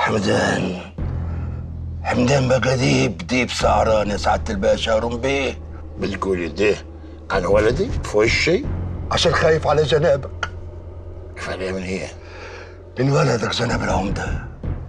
حمدان حمدان بقى ديب سهران يا سعادة الباشا هارون بيه. بتقولي ده على ولدي في وشي؟ عشان خايف على جنابك. خايف عليا من ايه؟ من ولدك جناب العمدة.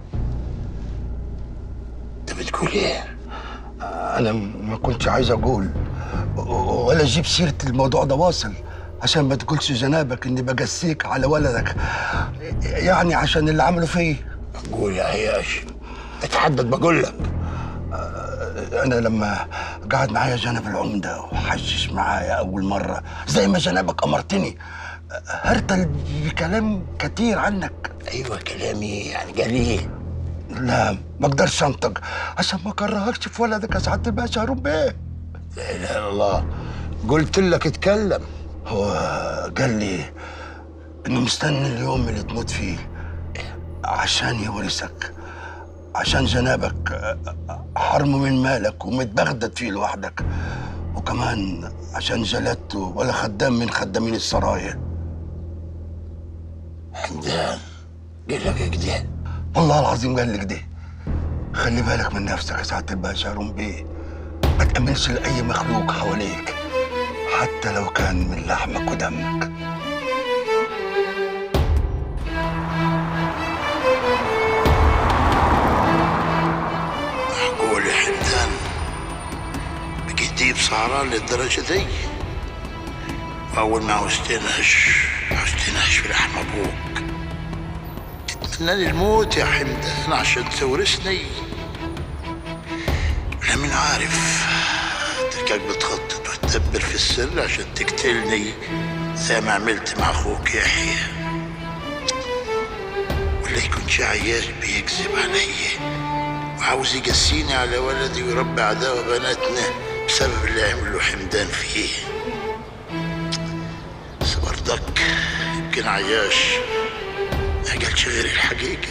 انت بتقول ايه؟ أنا ما كنتش عايز أقول ولا أجيب سيرة الموضوع ده واصل، عشان ما تقولش جنابك إني بجسيك على ولدك، يعني عشان اللي عمله فيه. قول يا عياش، اتحدد بقول لك. أنا لما قعد معايا جناب العمدة وحشش معايا أول مرة زي ما جنابك أمرتني، هرتل بكلام كتير عنك. ايوه كلامي يعني قال ايه؟ لا ما اقدرش انطق عشان ما كرهكش في ولدك يا سعاده الباشا هارون بيه. لا اله الا الله، قلت لك اتكلم. هو قال لي انه مستني اليوم اللي تموت فيه عشان يورثك، عشان جنابك حرمه من مالك ومتبغدد فيه لوحدك، وكمان عشان جلدته ولا خدام من خدامين السرايا. حمدان قال لك كده؟ والله العظيم قال لك ده. خلي بالك من نفسك يا سعاده الباشا هارون بيه، ما تأمنش لأي مخلوق حواليك حتى لو كان من لحمك ودمك. معقول يا حمدان بقيت ديب سهران للدرجة دي؟ وأول ما عوزتناش في لحم أبوك. تتمنى لي الموت يا حمدان عشان تورثني؟ لا من عارف تلقاك بتخطط وتدبر في السر عشان تقتلني زي ما عملت مع أخوك يحيى، ولا يكون شي عياش بيكذب علي وعاوز يقسيني على ولدي ويربي عداوة بناتنا بسبب اللي عمله حمدان فيه. بس برضك يمكن عياش ما قالش غير الحقيقة.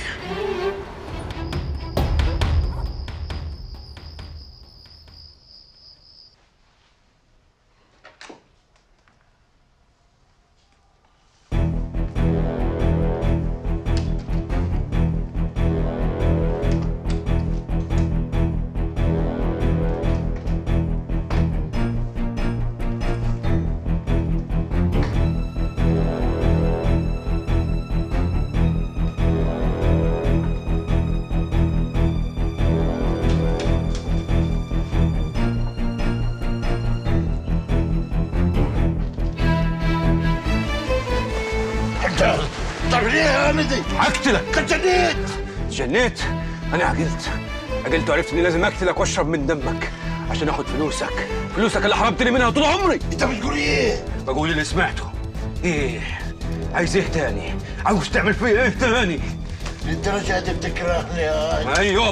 طب ليه يا ولدي؟ هقتلك. انت جنيت؟ جنيت؟ انا عقلت وعرفت اني لازم اقتلك واشرب من دمك عشان اخد فلوسك اللي حرمتني منها طول عمري. انت بتقول ايه؟ بقول اللي سمعته. ايه عايز ايه تاني؟ عاوز تعمل فيا ايه تاني؟ للدرجة دي بتكرهني يا ايوه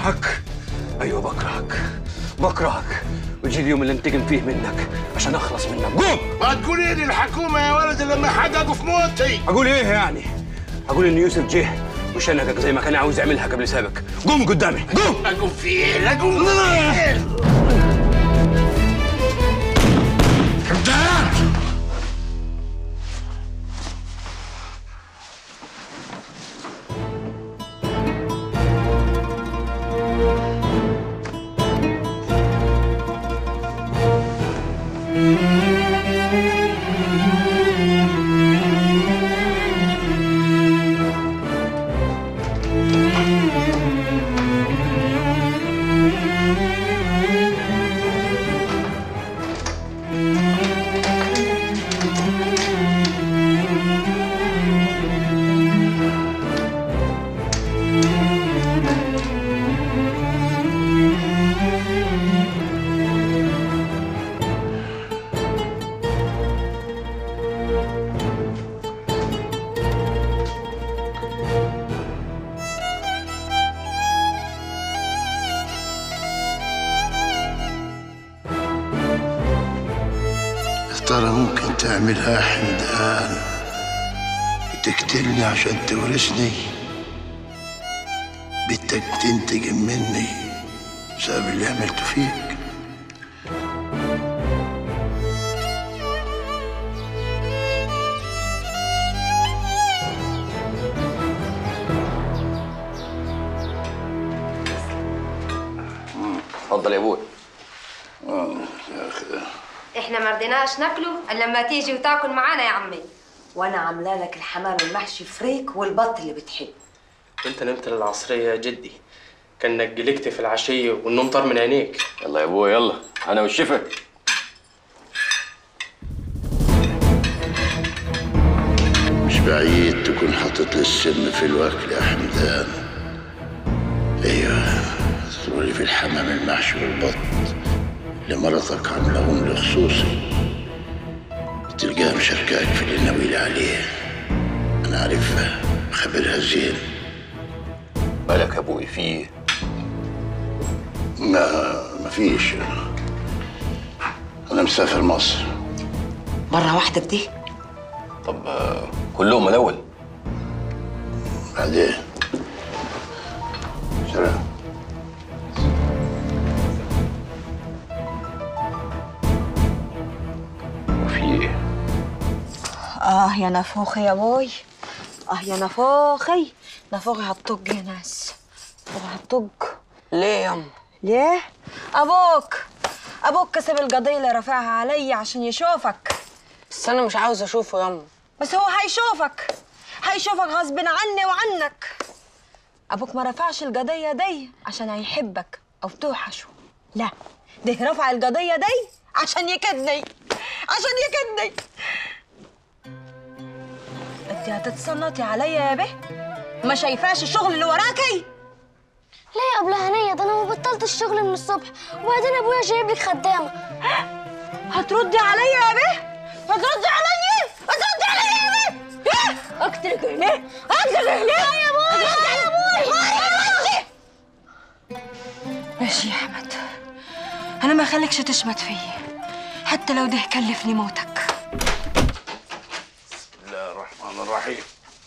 بكرهك ويجي اليوم اللي انتقم فيه منك عشان اخلص منك. قوم. ما تقولي لي الحكومة يا ولد لما حققوا في موتي. اقول ايه يعني؟ اقول ان يوسف جه وشنقك زي ما كان عاوز يعملها قبل سابك. قوم قدامي قوم. اقوم في ايه؟ اقوم في ايه؟ حمدان ترى ممكن تعملها حمدان وتقتلني عشان تورثني؟ بدك تنتقم مني بسبب اللي عملته فيك؟ اتفضل يا ابوي. يا اخي احنا ما رضيناش ناكله الا لما تيجي وتاكل معانا يا عمي. وانا عامله لك الحمام المحشي فريك والبط اللي بتحبه. انت نمت للعصريه يا جدي، كانك جلكت في العشيه والنوم طار من عينيك. يلا يا ابوي يلا، انا والشفا. مش بعيد تكون حاطط لي السم في الوكل يا حمدان. ايوه تقولي في الحمام المحشي والبط اللي مرتك عاملهم لي خصوصي، تلقاها مشاركاك في اللي ناويلي عليه. انا عارفها خبرها زين. مالك يا ابوي في ايه؟ ما فيش. انا مسافر مصر. مره واحده بدي. طب كلهم من الاول. بعدين سلام. وفي ايه؟ يا نفوخي يا بوي. يا نفوخي. نفوخي هتطق يا ناس. هتطق. ليه ياما؟ ليه؟ ابوك كسب القضيه اللي رفعها علي عشان يشوفك. بس انا مش عاوزه اشوفه ياما. بس هو هيشوفك غصب عني وعنك. ابوك ما رفعش القضيه دي عشان هيحبك او توحشه، لا، ده رفع القضيه دي عشان يكدني. انت هتتصنطي عليا يا به؟ ما شايفاش الشغل اللي وراكي؟ ليه يا أبلة هنية؟ ده أنا ما بطلت الشغل من الصبح، وبعدين أبويا جايب لك خدامة. هتردي عليا يا به؟ هتردي عليا يا به؟ اقتلك هنا. يا ابوي يا ابوي. ماشي يا احمد، انا ما خليكش تشمت فيا حتى لو ده كلفني موتك. بسم الله الرحمن الرحيم.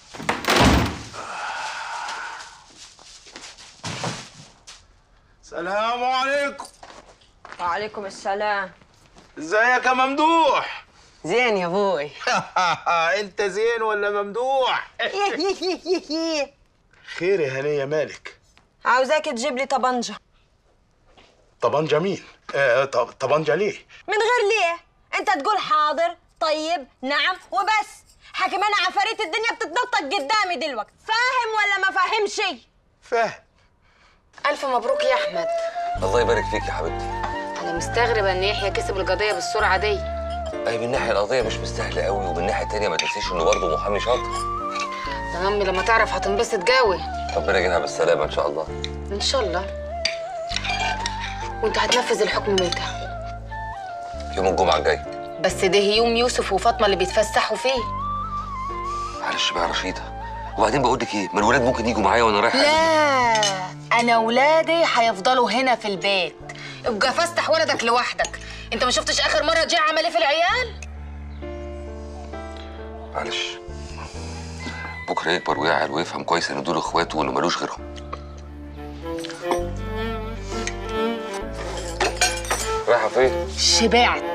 السلام عليكم. وعليكم السلام. ازيك يا ممدوح؟ زين يا ابوي. انت زين ولا ممدوح؟ خير يا هنية مالك؟ عاوزاك تجيب لي طبنجة. طبنجة مين؟ طبنجة ليه؟ من غير ليه؟ انت تقول حاضر طيب نعم وبس. حكم انا عفاريت الدنيا بتتنطط قدامي دلوقتي، فاهم ولا ما فاهمش؟ فاهم. ألف مبروك يا أحمد. الله يبارك فيك يا حبيبتي. أنا مستغربة إن يحيى كسب القضية بالسرعة دي. اي من ناحيه القضيه مش مستاهله قوي، ومن ناحيه تانية ما تنسيش انه برضه محامي شاطر. يا أمي لما تعرف هتنبسط قوي. ربنا يجيبها بالسلامه ان شاء الله. إن شاء الله. وأنت هتنفذ الحكم متى؟ يوم الجمعه الجاي. بس ده يوم يوسف وفاطمة اللي بيتفسحوا فيه. معلش بقى يا رشيده، وبعدين بقول لك ايه، ما الولاد ممكن يجوا معايا وانا رايح. لا، أنا ولادي هيفضلوا هنا في البيت. ابقى فسح ولدك لوحدك. أنت ما شفتش آخر مرة جه عمل إيه في العيال؟ معلش، بكره يكبر ويعقل ويفهم كويس ان دول اخواته وانه ملوش غيرهم. رايحه فين؟ شبعت.